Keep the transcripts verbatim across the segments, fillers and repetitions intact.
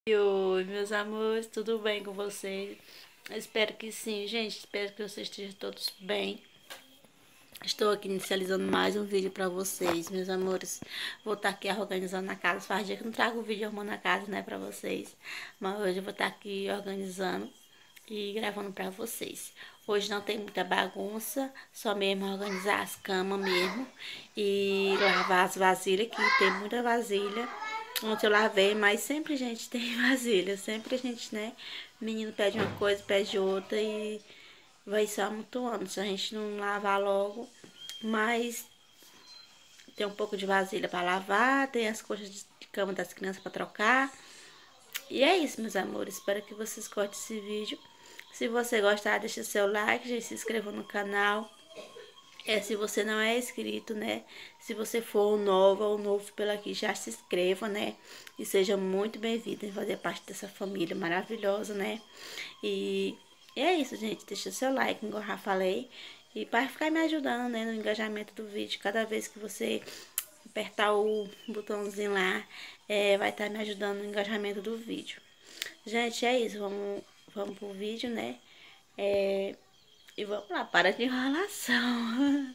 Oi, meus amores, tudo bem com vocês? Eu espero que sim, gente. Espero que vocês estejam todos bem. Estou aqui inicializando mais um vídeo para vocês, meus amores. Vou estar aqui organizando a casa. Faz dia que eu não trago o vídeo arrumando a casa, né, para vocês. Mas hoje eu vou estar aqui organizando e gravando para vocês. Hoje não tem muita bagunça, só mesmo organizar as camas mesmo e lavar as vasilhas, que tem muita vasilha. Ontem eu lavei, mas sempre a gente tem vasilha, sempre a gente, né, menino pede uma coisa, pede outra e vai só amontoando, se a gente não lavar logo. Mas tem um pouco de vasilha para lavar, tem as coisas de cama das crianças para trocar. E é isso, meus amores, espero que vocês gostem desse vídeo. Se você gostar, deixa seu like, já se inscreva no canal. É, se você não é inscrito, né? Se você for nova ou novo pelo aqui, já se inscreva, né? E seja muito bem-vindo em fazer parte dessa família maravilhosa, né? E é isso, gente. Deixa seu like, como eu já falei. E para ficar me ajudando, né? No engajamento do vídeo. Cada vez que você apertar o botãozinho lá, é, vai estar me ajudando no engajamento do vídeo. Gente, é isso. Vamos, vamos pro vídeo, né? É... E vamos lá, para de enrolação.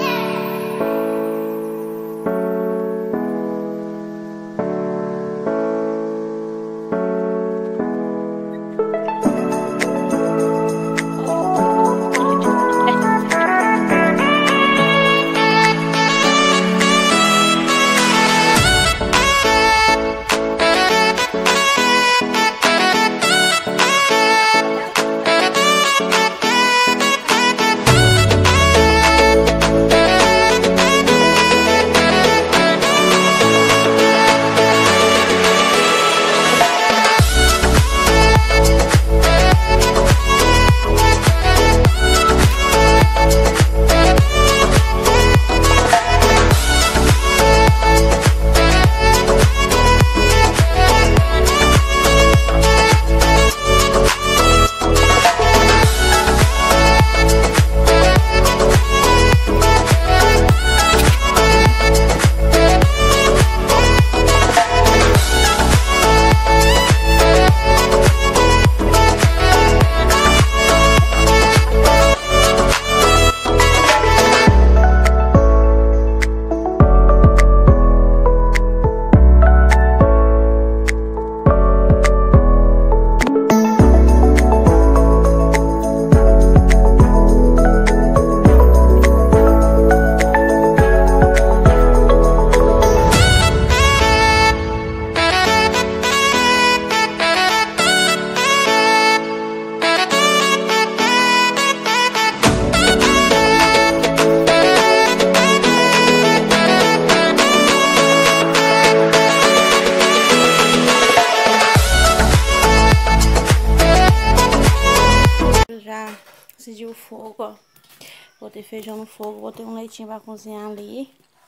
Já acendi o fogo, ó. Botei feijão no fogo, botei um leitinho pra cozinhar ali.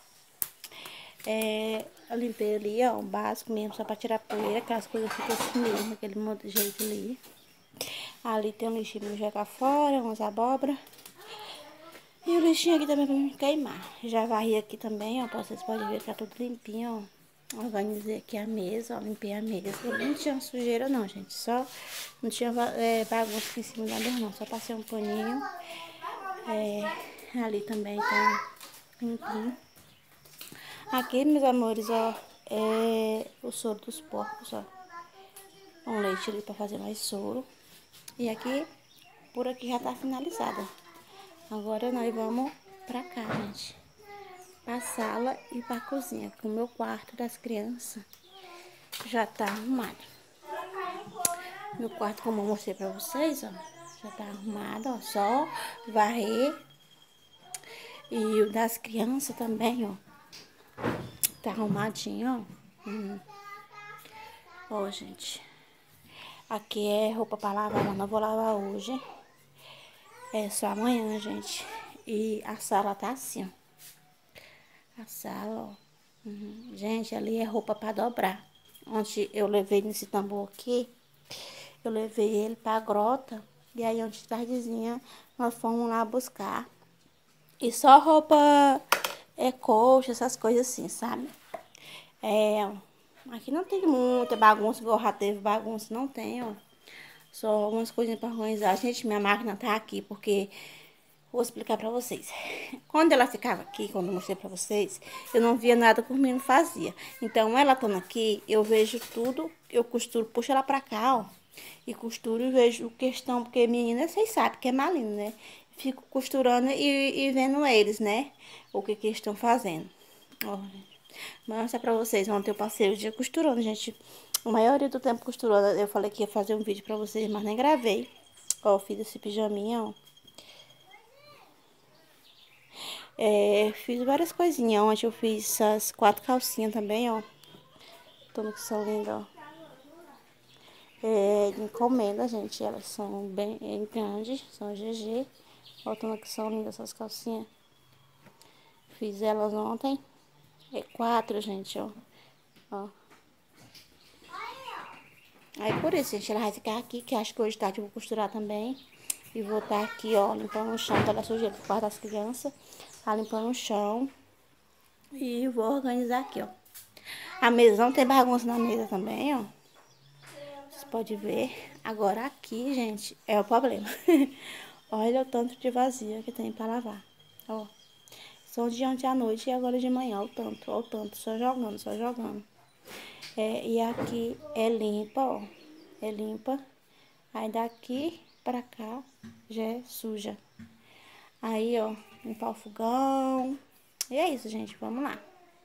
É, eu limpei ali, ó, o básico mesmo, só pra tirar poeira, que as coisas ficam assim mesmo, aquele monte de jeito ali. Ali tem um lixinho pra jogar fora, umas abóbora. E o lixinho aqui também pra me queimar. Já varri aqui também, ó, vocês podem ver que tá tudo limpinho, ó. Organizei aqui a mesa, ó, limpei a mesa. Não tinha sujeira não, gente, só não tinha é, bagunça aqui em cima da mesa não, só passei um paninho. É, ali também tá limpinho. Aqui, meus amores, ó, é o soro dos porcos, ó. Um leite ali pra fazer mais soro. E aqui, por aqui já tá finalizada. Agora nós vamos pra cá, gente. Pra sala e pra cozinha, que o meu quarto das crianças já tá arrumado. Meu quarto, como eu mostrei pra vocês, ó, já tá arrumado, ó, só varrer. E o das crianças também, ó, tá arrumadinho, ó. Hum. Ó, gente, aqui é roupa pra lavar, mas não vou lavar hoje. É só amanhã, gente. E a sala tá assim, ó. A sala, ó. Uhum. Gente, ali é roupa pra dobrar. Onde eu levei nesse tambor aqui, eu levei ele pra grota. E aí, onde tardezinha, nós fomos lá buscar. E só roupa, é, coxa, essas coisas assim, sabe? É, Aqui não tem muita bagunça, igual já teve bagunça, não tem, ó. Só algumas coisinhas pra organizar. Gente, minha máquina tá aqui, porque... Vou explicar pra vocês. Quando ela ficava aqui, quando eu mostrei pra vocês, eu não via nada que o menino fazia. Então, ela estando aqui, eu vejo tudo, eu costuro, puxo ela pra cá, ó. E costuro e vejo questão, porque menina, vocês sabem que é maligno, né? Fico costurando e, e vendo eles, né? O que que eles estão fazendo. Ó, vou mostrar pra vocês. Ontem eu passei o dia costurando, gente. A maioria do tempo costurando. Eu falei que ia fazer um vídeo pra vocês, mas nem gravei. Ó, eu fiz esse pijaminha, ó. É, fiz várias coisinhas. Ontem eu fiz essas quatro calcinhas também, ó. Tudo que são lindas, ó. É, de encomenda, gente. Elas são bem grandes, são G G. Olha como que são lindas essas calcinhas. Fiz elas ontem. É quatro, gente, ó. Ó. Aí por isso, gente, ela vai ficar aqui, que acho que hoje tarde eu vou costurar também. E vou estar aqui, ó, limpando o chão, toda a sujeira do quarto das crianças. Tá limpando o chão. E vou organizar aqui, ó. A mesa não tem bagunça na mesa também, ó. Vocês podem ver. Agora aqui, gente, é o problema. Olha o tanto de vazia que tem pra lavar. Ó. Só de ontem à noite e agora de manhã, ó, o tanto, ó, o tanto. Só jogando, só jogando. É, e aqui é limpa, ó. É limpa. Aí daqui pra cá já é suja. Aí, ó, limpar o fogão. E é isso, gente. Vamos lá.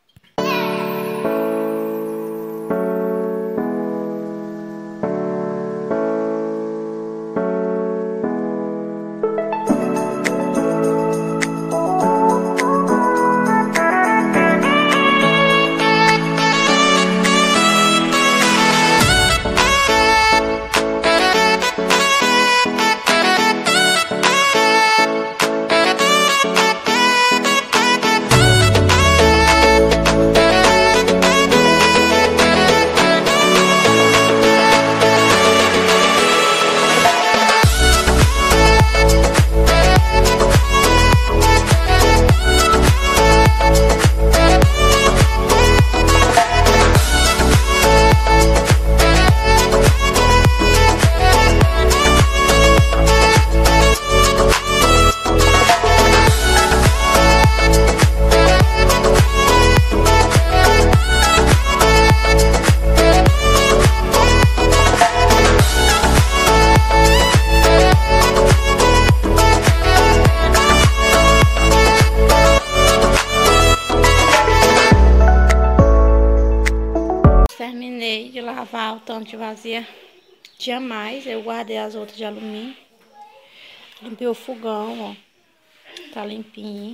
Terminei de lavar o tanto de vazia. Tinha mais, eu guardei as outras de alumínio. Limpei o fogão, ó. Tá limpinho.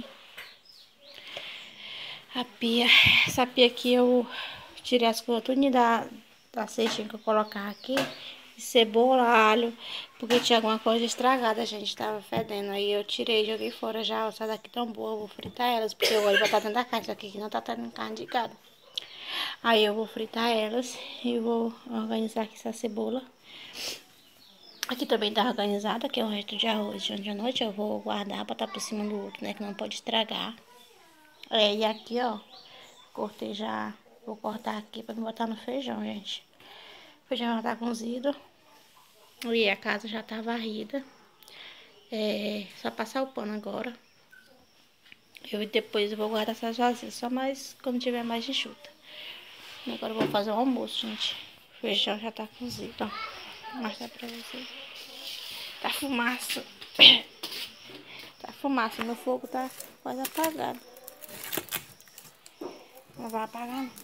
A pia. Essa pia aqui eu tirei as coisas tudo da, da cestinha que eu colocar aqui. Cebola, alho, porque tinha alguma coisa estragada, gente. Tava fedendo. Aí eu tirei, joguei fora já. Essa daqui tão boa, eu vou fritar elas. Porque eu gosto de botar dentro da carne. Isso aqui que não tá tendo carne de gado. Aí eu vou fritar elas e vou organizar aqui essa cebola. Aqui também tá organizada, que é o resto de arroz de ontem à noite. Eu vou guardar, botar por cima do outro, né, que não pode estragar. É, e aqui, ó, cortei já, vou cortar aqui pra me botar no feijão, gente. O feijão já tá cozido. E a casa já tá varrida. É, só passar o pano agora. Eu depois eu vou guardar essas vasilhas, só mais quando tiver mais enxuta. Agora eu vou fazer o almoço, gente. O feijão já tá cozido, ó. Vou mostrar pra vocês. Tá fumaça. Tá fumaça. Meu fogo tá quase apagado. Não vai apagar, não.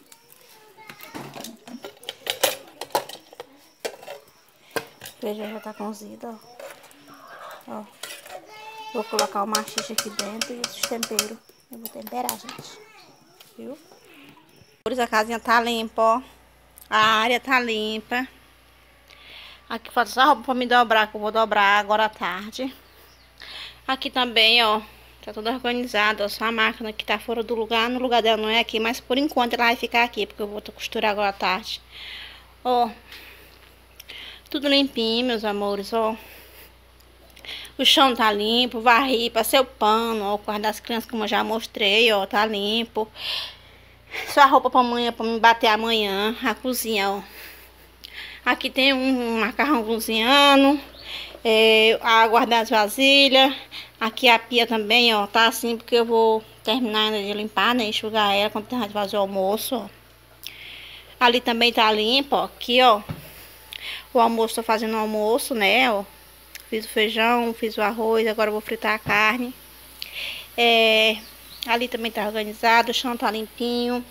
O feijão já tá cozido, ó. Ó. Vou colocar o machixe aqui dentro e esses temperos. Eu vou temperar, gente. Viu? A casinha tá limpa, ó. A área tá limpa. Aqui falta só roupa pra me dobrar, que eu vou dobrar agora à tarde. Aqui também, ó. Tá tudo organizado, ó. Só a máquina que tá fora do lugar. No lugar dela não é aqui, mas por enquanto ela vai ficar aqui, porque eu vou costurar agora à tarde. Ó. Tudo limpinho, meus amores, ó. O chão tá limpo, varri, passei o pano, ó. O quarto das crianças, como eu já mostrei, ó. Tá limpo. Só a roupa pra amanhã, pra me bater amanhã. A cozinha, ó. Aqui tem um macarrão cozinhando. É, a guardar as vasilhas. Aqui a pia também, ó. Tá assim porque eu vou terminar de limpar, né? Enxugar ela quando terminar de fazer o almoço, ó. Ali também tá limpo, ó. Aqui, ó. O almoço, tô fazendo o almoço, né, ó. Fiz o feijão, fiz o arroz, agora eu vou fritar a carne. É, ali também tá organizado, o chão tá limpinho.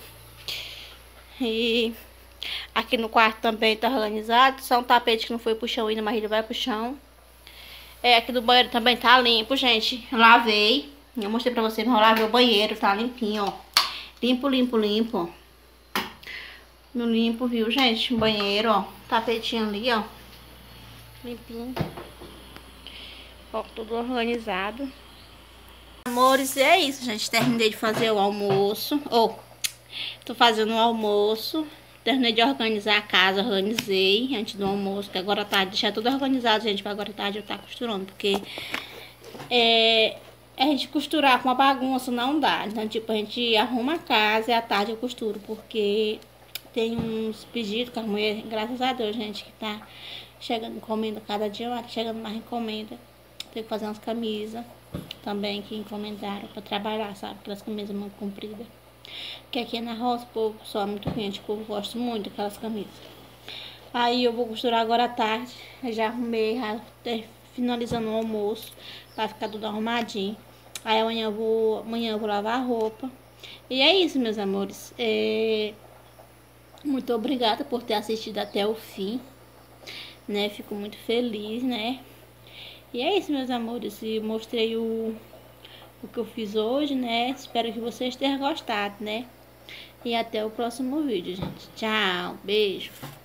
E aqui no quarto também tá organizado. Só um tapete que não foi pro chão ainda, mas ele vai pro chão. É, aqui do banheiro também tá limpo, gente. Eu lavei. Eu mostrei pra vocês, mas eu lavei o banheiro, tá limpinho, ó. Limpo, limpo, limpo. No limpo, viu, gente? O banheiro, ó. Tapetinho ali, ó. Limpinho. Ó, tudo organizado. Amores, é isso, gente. Terminei de fazer o almoço. Ou, oh, tô fazendo o almoço. Terminei de organizar a casa, organizei antes do almoço, que agora à tarde já é tudo organizado, gente, para agora à tarde eu tá costurando, porque é, a gente costurar com uma bagunça não dá. Então, tipo, a gente arruma a casa e à tarde eu costuro, porque tem uns pedidos com a mulher, graças a Deus, gente, que tá chegando encomenda cada dia, tá chegando mais encomenda. Tem que fazer umas camisas também que encomendaram para trabalhar, sabe? Aquelas camisas muito compridas. Que aqui na roça, o povo só é muito quente, o povo gosta muito daquelas camisas. Aí eu vou costurar agora à tarde. Eu já arrumei, já finalizando o almoço, para ficar tudo arrumadinho. Aí amanhã eu vou, amanhã eu vou lavar a roupa. E é isso, meus amores. É... Muito obrigada por ter assistido até o fim, né? Fico muito feliz, né? E é isso, meus amores. E mostrei o... o que eu fiz hoje, né? Espero que vocês tenham gostado, né? E até o próximo vídeo, gente. Tchau, beijo.